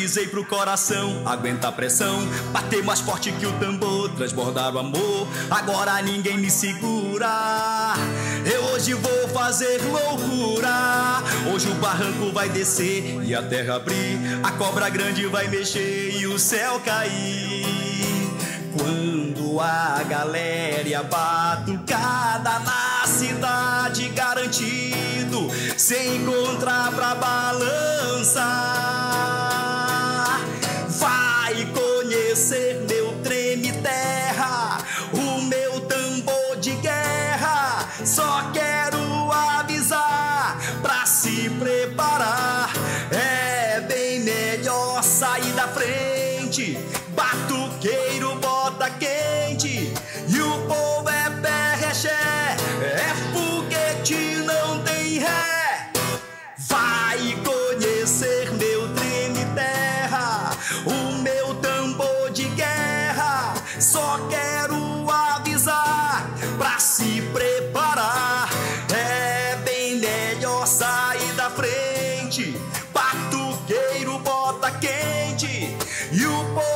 avisei pro coração, aguenta a pressão, bater mais forte que o tambor, transbordar o amor, agora ninguém me segura. Eu hoje vou fazer loucura, hoje o barranco vai descer e a terra abrir, a cobra grande vai mexer e o céu cair. Quando a galera batucada na cidade, garantido se encontrar pra balançar, vai conhecer meu treme terra, o meu tambor de guerra. Só quero avisar pra se preparar, é bem melhor sair da frente. Batuqueiro bota quente e o povo é pé-rexé, é foguete, não tem ré. Vai conhecer meu treme terra, o meu tambor de guerra. Só quero avisar pra se preparar, é bem melhor sair da frente. Batuqueiro bota quente e o povo